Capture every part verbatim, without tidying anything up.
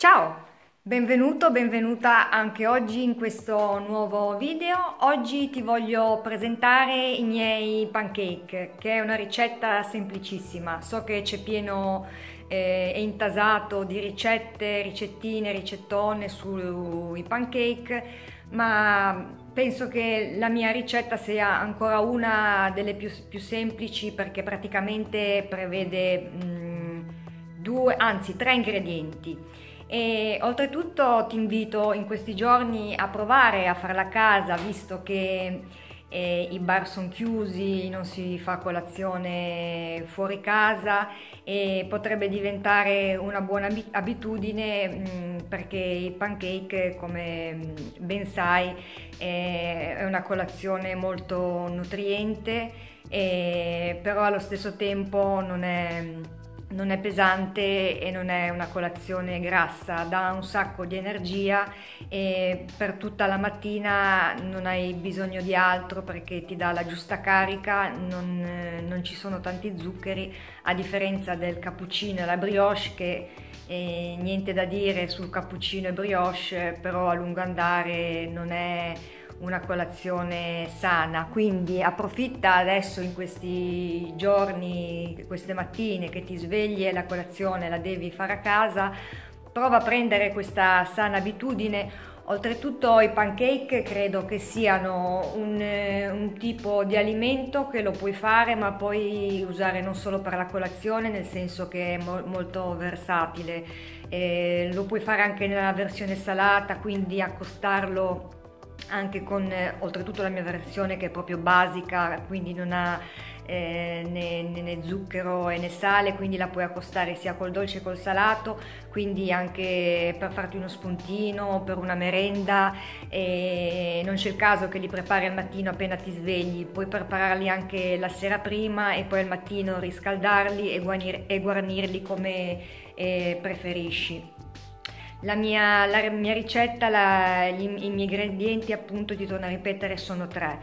Ciao, benvenuto, benvenuta anche oggi in questo nuovo video. Oggi ti voglio presentare i miei pancake, che è una ricetta semplicissima. So che c'è pieno eh, e intasato di ricette, ricettine, ricettone sui pancake, ma penso che la mia ricetta sia ancora una delle più, più semplici, perché praticamente prevede mh, due, anzi tre ingredienti. E oltretutto ti invito in questi giorni a provare a farla a casa, visto che eh, i bar sono chiusi, non si fa colazione fuori casa e potrebbe diventare una buona abitudine, mh, perché i pancake, come mh, ben sai, eh, è una colazione molto nutriente, e però allo stesso tempo non è non è pesante e non è una colazione grassa, dà un sacco di energia e per tutta la mattina non hai bisogno di altro, perché ti dà la giusta carica, non, non ci sono tanti zuccheri, a differenza del cappuccino e la brioche, che eh, niente da dire sul cappuccino e brioche, però a lungo andare non è una colazione sana. Quindi approfitta adesso, in questi giorni, queste mattine che ti svegli e la colazione la devi fare a casa, prova a prendere questa sana abitudine. Oltretutto i pancake credo che siano un, un tipo di alimento che lo puoi fare, ma puoi usare non solo per la colazione, nel senso che è mo- molto versatile. Eh, lo puoi fare anche nella versione salata, quindi accostarlo anche con, eh, oltretutto la mia versione che è proprio basica, quindi non ha eh, né, né, né zucchero e né sale, quindi la puoi accostare sia col dolce che col salato, quindi anche per farti uno spuntino, per una merenda. E non c'è il caso che li prepari al mattino appena ti svegli, puoi prepararli anche la sera prima e poi al mattino riscaldarli e, guarnir, e guarnirli come eh, preferisci. La mia, la mia ricetta, la, gli, i miei ingredienti, appunto, ti torno a ripetere, sono tre: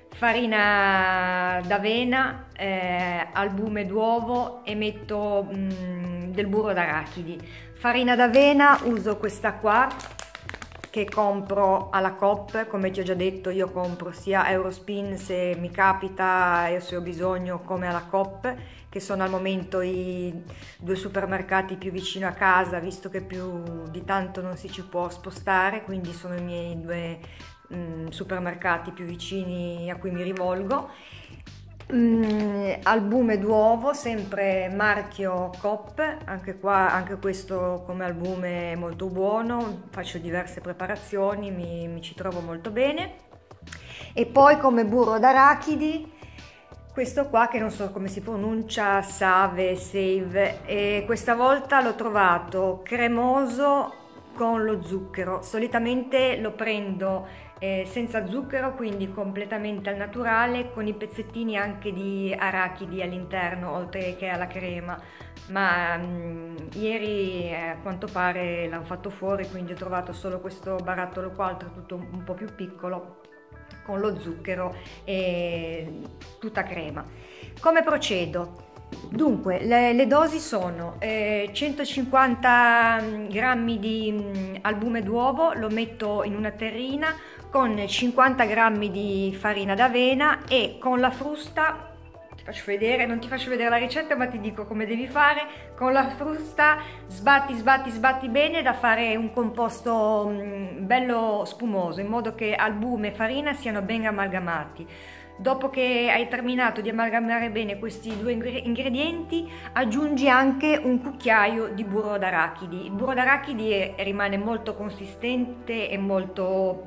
farina d'avena, eh, albume d'uovo e metto mh, del burro d'arachidi. Farina d'avena uso questa qua che compro alla Coop, come ti ho già detto. Io compro sia Eurospin se mi capita e se ho bisogno, come alla Coop, che sono al momento i due supermercati più vicino a casa, visto che più di tanto non si ci può spostare, quindi sono i miei due mh, supermercati più vicini a cui mi rivolgo. Mm, albume d'uovo, sempre marchio Coop, anche qua, anche questo come albume è molto buono, faccio diverse preparazioni, mi, mi ci trovo molto bene. E poi come burro d'arachidi, questo qua che non so come si pronuncia, Save, Save, e questa volta l'ho trovato cremoso con lo zucchero. Solitamente lo prendo eh, senza zucchero, quindi completamente al naturale, con i pezzettini anche di arachidi all'interno, oltre che alla crema. Ma mh, ieri eh, a quanto pare l'hanno fatto fuori, quindi ho trovato solo questo barattolo qua, oltretutto un, un po' più piccolo, con lo zucchero e tutta crema. Come procedo? Dunque, le, le dosi sono eh, centocinquanta grammi di mh, albume d'uovo, lo metto in una terrina con cinquanta grammi di farina d'avena, e con la frusta, ti faccio vedere, non ti faccio vedere la ricetta ma ti dico come devi fare. Con la frusta sbatti, sbatti, sbatti bene, da fare un composto mh, bello spumoso, in modo che albume e farina siano ben amalgamati. Dopo che hai terminato di amalgamare bene questi due ingredienti, aggiungi anche un cucchiaio di burro d'arachidi. Il burro d'arachidi è, rimane molto consistente e molto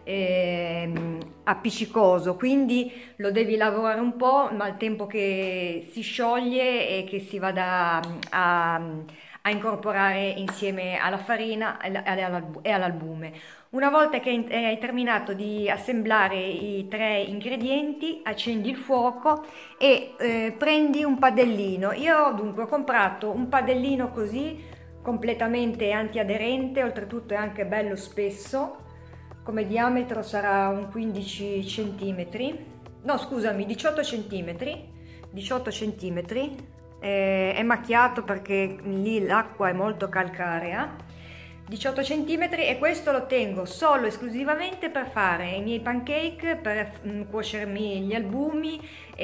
eh, appiccicoso, quindi lo devi lavorare un po', ma al tempo che si scioglie e che si vada a, a incorporare insieme alla farina e all'albume. Una volta che hai terminato di assemblare i tre ingredienti, accendi il fuoco e eh, prendi un padellino. Io dunque ho comprato un padellino così, completamente antiaderente, oltretutto è anche bello spesso, come diametro sarà un quindici centimetri, no scusami, diciotto centimetri, diciotto centimetri, eh, è macchiato perché lì l'acqua è molto calcarea. diciotto centimetri, e questo lo tengo solo esclusivamente per fare i miei pancake, per mm, cuocermi gli albumi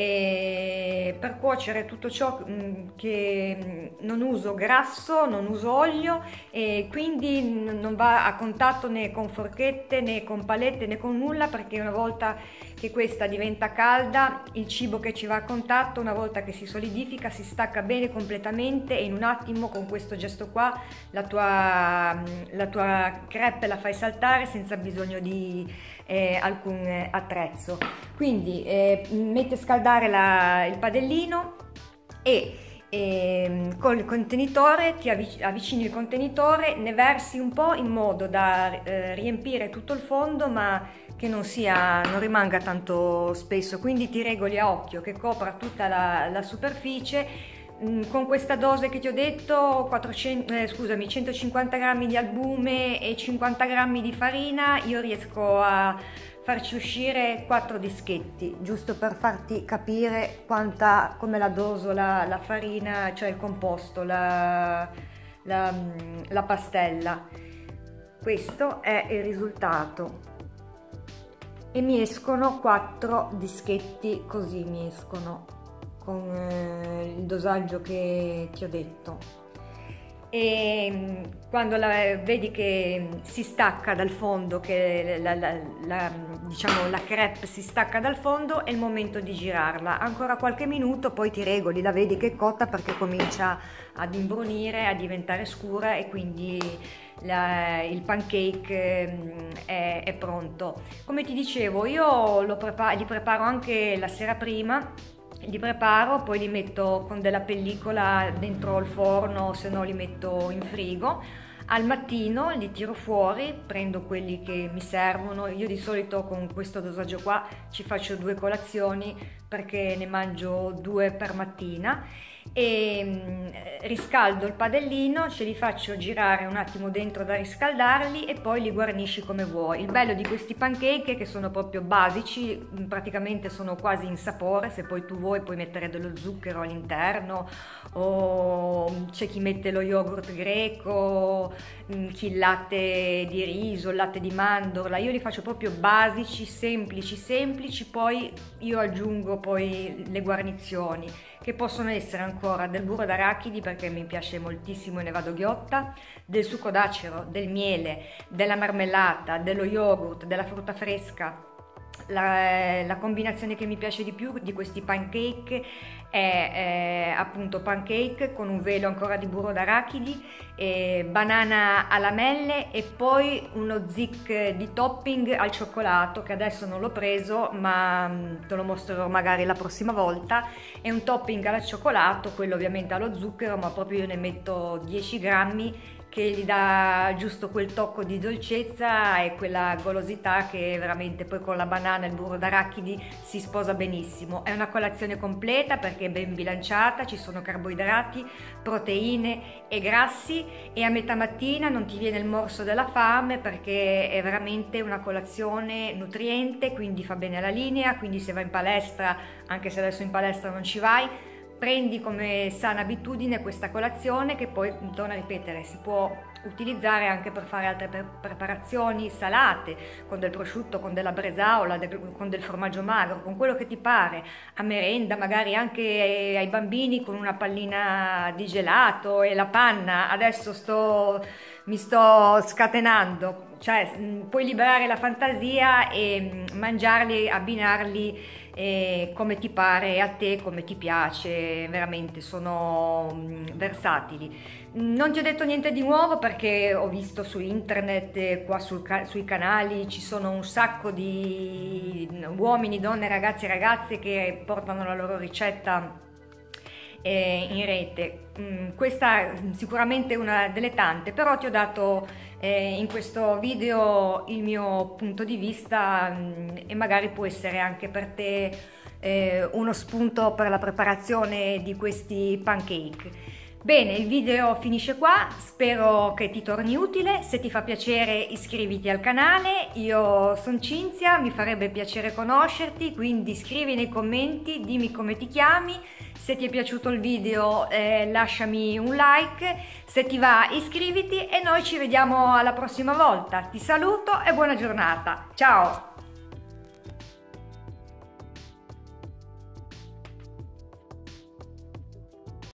e per cuocere tutto ciò mm, che mm, non uso grasso, non uso olio, e quindi non va a contatto né con forchette né con palette né con nulla, perché una volta che questa diventa calda, il cibo che ci va a contatto, una volta che si solidifica, si stacca bene completamente, e in un attimo con questo gesto qua la tua, la tua crepe la fai saltare senza bisogno di eh, alcun attrezzo. Quindi eh, metti a scaldare la, il padellino e E con il contenitore ti avvicini il contenitore, ne versi un po' in modo da eh, riempire tutto il fondo, ma che non sia, non rimanga tanto spesso, quindi ti regoli a occhio che copra tutta la, la superficie. Mm, con questa dose che ti ho detto, quattrocento, eh, scusami, centocinquanta grammi di albume e cinquanta grammi di farina, io riesco a farci uscire quattro dischetti, giusto per farti capire quanta, come la doso la, la farina, cioè il composto, la, la, la pastella. Questo è il risultato, e mi escono quattro dischetti, così mi escono con eh, il dosaggio che ti ho detto. E quando la, vedi che si stacca dal fondo, che la, la, la, diciamo, la crepe si stacca dal fondo, è il momento di girarla. Ancora qualche minuto, poi ti regoli, la vedi che è cotta perché comincia ad imbrunire, a diventare scura, e quindi la, il pancake è, è pronto. Come ti dicevo, io lo preparo, li preparo anche la sera prima. Li preparo, poi li metto con della pellicola dentro il forno, se no li metto in frigo. Al mattino li tiro fuori, prendo quelli che mi servono. Io di solito con questo dosaggio qua ci faccio due colazioni, perché ne mangio due per mattina, e mh, riscaldo il padellino, ce li faccio girare un attimo dentro da riscaldarli, e poi li guarnisci come vuoi. Il bello di questi pancake è che sono proprio basici, praticamente sono quasi insapore. Se poi tu vuoi puoi mettere dello zucchero all'interno, o c'è chi mette lo yogurt greco, chi il latte di riso, il latte di mandorla. Io li faccio proprio basici, semplici semplici, poi io aggiungo poi le guarnizioni, che possono essere ancora del burro d'arachidi, perché mi piace moltissimo e ne vado ghiotta, del succo d'acero, del miele, della marmellata, dello yogurt, della frutta fresca. La, la combinazione che mi piace di più di questi pancake è, è appunto pancake con un velo ancora di burro d'arachidi, e banana a lamelle, e poi uno zic di topping al cioccolato, che adesso non l'ho preso, ma te lo mostrerò magari la prossima volta. È un topping al cioccolato, quello ovviamente allo zucchero, ma proprio io ne metto dieci grammi, che gli dà giusto quel tocco di dolcezza e quella golosità che veramente poi con la banana e il burro d'arachidi si sposa benissimo. È una colazione completa perché è ben bilanciata, ci sono carboidrati, proteine e grassi, e a metà mattina non ti viene il morso della fame, perché è veramente una colazione nutriente, quindi fa bene alla linea. Quindi se vai in palestra, anche se adesso in palestra non ci vai, prendi come sana abitudine questa colazione, che poi, torno a ripetere, si può utilizzare anche per fare altre pre preparazioni salate, con del prosciutto, con della bresaola, de con del formaggio magro, con quello che ti pare, a merenda, magari anche ai bambini con una pallina di gelato e la panna. Adesso sto, mi sto scatenando, cioè puoi liberare la fantasia e mangiarli, abbinarli e come ti pare a te, come ti piace, veramente sono mh, versatili. Non ti ho detto niente di nuovo, perché ho visto su internet, eh, qua sul ca sui canali ci sono un sacco di uomini, donne, ragazzi e ragazze che portano la loro ricetta eh, in rete. Mm, questa sicuramente è una delle tante, però ti ho dato eh, in questo video il mio punto di vista, mh, e magari può essere anche per te eh, uno spunto per la preparazione di questi pancake. Bene, il video finisce qua, spero che ti torni utile. Se ti fa piacere iscriviti al canale. Io sono Cinzia, mi farebbe piacere conoscerti, quindi scrivi nei commenti, dimmi come ti chiami. Se ti è piaciuto il video eh, lasciami un like, se ti va iscriviti e noi ci vediamo alla prossima volta. Ti saluto e buona giornata, ciao!